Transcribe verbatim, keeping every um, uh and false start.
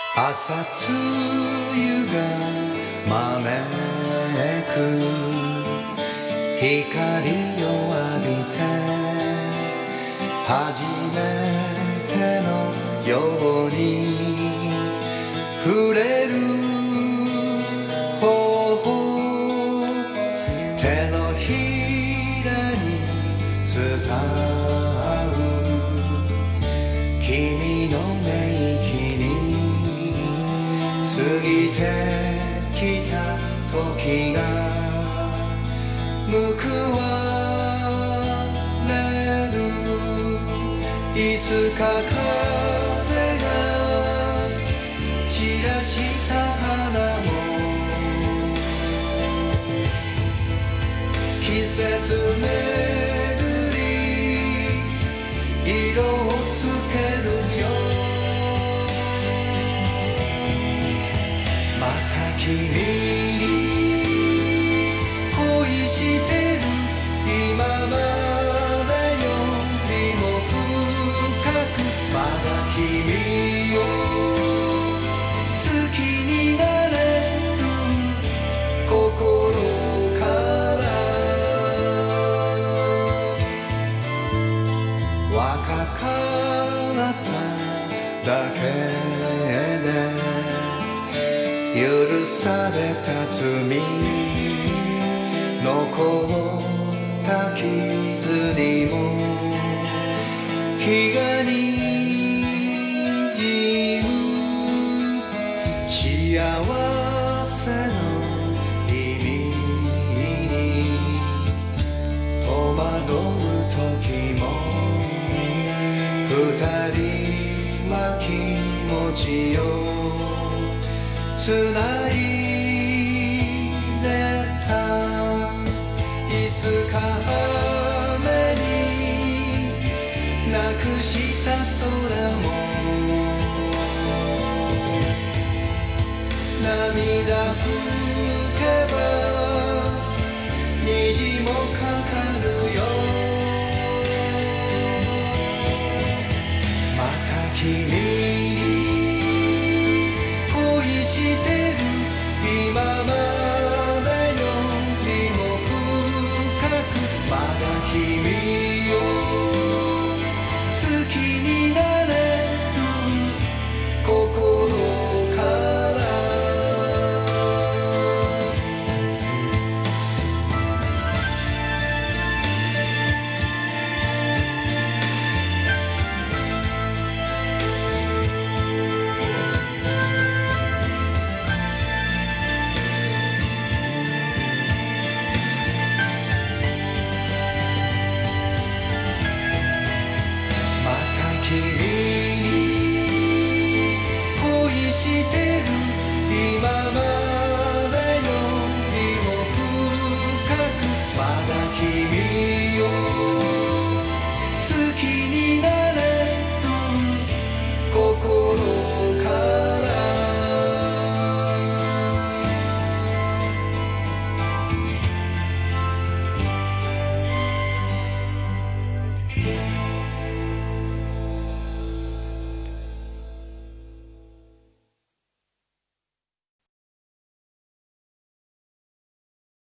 朝露が招く光を浴びて初めてのように触れる方法手のひらに伝う君の名義に過ぎてきた時が報われるいつか風が散らした花も季節巡り色をつけるよまた君に恋してる今までよりも深くまだ君を好きになれる心から若かっただけで許された罪残った傷にも日がにじむ幸せの意味に戸惑う時も二人は気持ちをつないでたいつか雨になくした空も涙拭けば虹もかかるよまた君